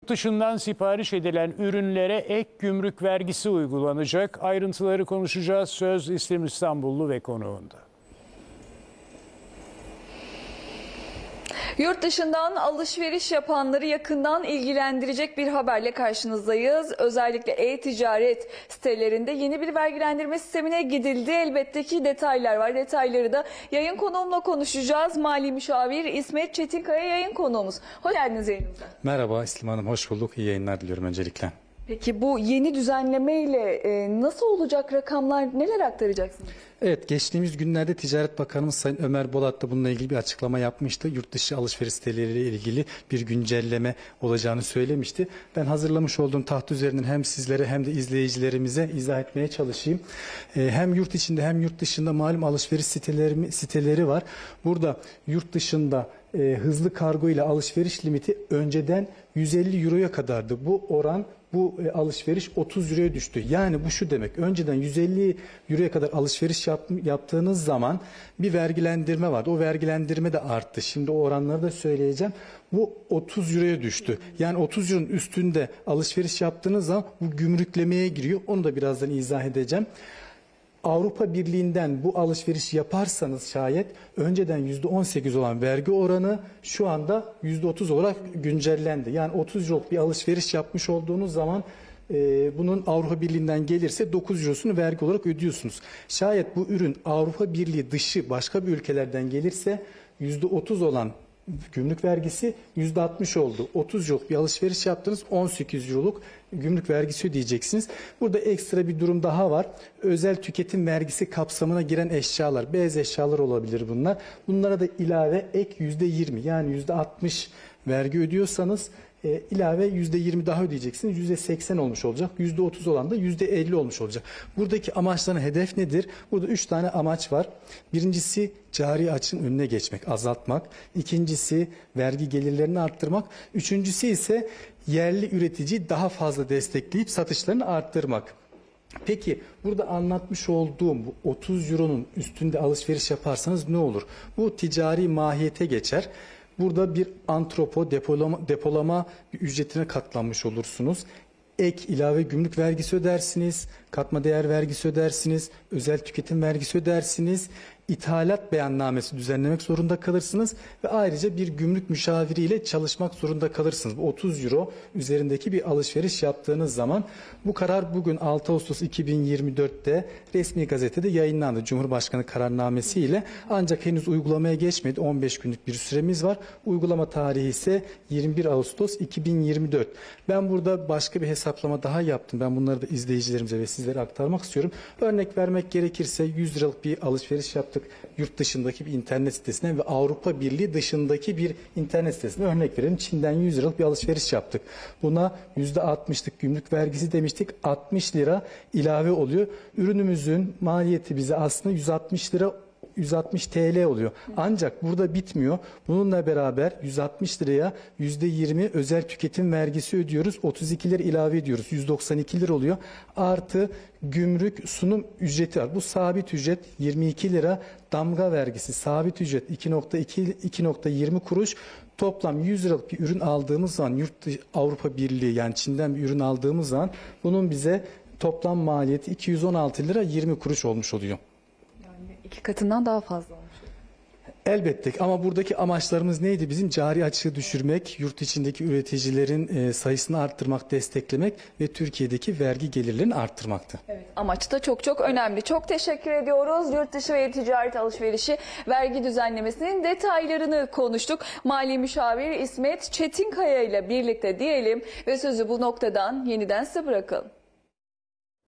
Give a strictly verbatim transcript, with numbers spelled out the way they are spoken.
Dışından sipariş edilen ürünlere ek gümrük vergisi uygulanacak. Ayrıntıları konuşacağız. Söz İslim İstanbullu ve konuğunda. Yurt dışından alışveriş yapanları yakından ilgilendirecek bir haberle karşınızdayız. Özellikle e-ticaret sitelerinde yeni bir vergilendirme sistemine gidildi. Elbette ki detaylar var. Detayları da yayın konuğumla konuşacağız. Mali Müşavir İsmet Çetinkaya yayın konuğumuz. Hoş geldiniz yayınımıza. Merhaba İslim Hanım, hoş bulduk. İyi yayınlar diliyorum öncelikle. Peki bu yeni düzenlemeyle e, nasıl olacak, rakamlar neler aktaracaksınız? Evet, geçtiğimiz günlerde Ticaret Bakanımız Sayın Ömer Bolat da bununla ilgili bir açıklama yapmıştı. Yurt dışı alışveriş siteleriyle ilgili bir güncelleme olacağını söylemişti. Ben hazırlamış olduğum taht üzerinden hem sizlere hem de izleyicilerimize izah etmeye çalışayım. Ee, hem yurt içinde hem yurt dışında malum alışveriş siteleri, siteleri var. Burada yurt dışında e, hızlı kargo ile alışveriş limiti önceden yüz elli euroya kadardı. Bu oran Bu e, alışveriş otuz euroya düştü. Yani bu şu demek. Önceden yüz elli euroya kadar alışveriş yap, yaptığınız zaman bir vergilendirme vardı. O vergilendirme de arttı. Şimdi o oranları da söyleyeceğim. Bu otuz euroya düştü. Yani otuz euronun üstünde alışveriş yaptığınız zaman bu gümrüklemeye giriyor. Onu da birazdan izah edeceğim. Avrupa Birliği'nden bu alışveriş yaparsanız şayet önceden yüzde on sekiz olan vergi oranı şu anda yüzde otuz olarak güncellendi. Yani otuz euroluk bir alışveriş yapmış olduğunuz zaman e, bunun Avrupa Birliği'nden gelirse dokuz eurosunu vergi olarak ödüyorsunuz. Şayet bu ürün Avrupa Birliği dışı başka bir ülkelerden gelirse yüzde otuz olan gümrük vergisi yüzde altmış oldu. otuz euroluk bir alışveriş yaptınız, on sekiz euroluk gümrük vergisi ödeyeceksiniz. Burada ekstra bir durum daha var. Özel tüketim vergisi kapsamına giren eşyalar, beyaz eşyalar olabilir bunlar. Bunlara da ilave ek yüzde yirmi yani yüzde altmış vergi ödüyorsanız e, ilave yüzde yirmi daha ödeyeceksiniz. yüzde seksen olmuş olacak. yüzde otuz olan da yüzde elli olmuş olacak. Buradaki amaçların hedef nedir? Burada üç tane amaç var. Birincisi cari açın önüne geçmek, azaltmak. İkincisi vergi gelirlerini arttırmak. Üçüncüsü ise yerli üreticiyi daha fazla destekleyip satışlarını arttırmak. Peki burada anlatmış olduğum bu otuz euronun üstünde alışveriş yaparsanız ne olur? Bu ticari mahiyete geçer. Burada bir antropo depolama, depolama bir ücretine katlanmış olursunuz. Ek ilave gümrük vergisi ödersiniz, katma değer vergisi ödersiniz, özel tüketim vergisi ödersiniz, ithalat beyannamesi düzenlemek zorunda kalırsınız ve ayrıca bir gümrük müşaviriyle çalışmak zorunda kalırsınız. Bu otuz euro üzerindeki bir alışveriş yaptığınız zaman bu karar bugün altı Ağustos iki bin yirmi dört'te resmi gazetede yayınlandı Cumhurbaşkanı kararnamesiyle, ancak henüz uygulamaya geçmedi. on beş günlük bir süremiz var. Uygulama tarihi ise yirmi bir Ağustos iki bin yirmi dört. Ben burada başka bir hesaplama daha yaptım. Ben bunları da izleyicilerimize ve sizlere aktarmak istiyorum. Örnek vermek gerekirse yüz liralık bir alışveriş yaptık yurt dışındaki bir internet sitesine ve Avrupa Birliği dışındaki bir internet sitesine, örnek verelim Çin'den yüz liralık bir alışveriş yaptık. Buna yüzde altmışlık gümrük vergisi demiştik. altmış lira ilave oluyor. Ürünümüzün maliyeti bize aslında yüz altmış lira yüz altmış TL oluyor. Ancak burada bitmiyor. Bununla beraber yüz altmış liraya yüzde yirmi özel tüketim vergisi ödüyoruz. otuz iki lira ilave ediyoruz. yüz doksan iki lira oluyor. Artı gümrük sunum ücreti var. Bu sabit ücret yirmi iki lira. Damga vergisi sabit ücret iki nokta yirmi kuruş. Toplam yüz liralık bir ürün aldığımız zaman, yurt dışı Avrupa Birliği yani Çin'den bir ürün aldığımız zaman bunun bize toplam maliyeti iki yüz on altı lira yirmi kuruş olmuş oluyor. İki katından daha fazla olmuş. Elbette ama buradaki amaçlarımız neydi? Bizim cari açığı düşürmek, yurt içindeki üreticilerin e, sayısını arttırmak, desteklemek ve Türkiye'deki vergi gelirlerini arttırmaktı. Evet, amaç da çok çok önemli. Çok teşekkür ediyoruz. Yurt dışı ve ticaret alışverişi vergi düzenlemesinin detaylarını konuştuk. Mali Müşavir İsmet Çetinkaya ile birlikte diyelim ve sözü bu noktadan yeniden size bırakalım.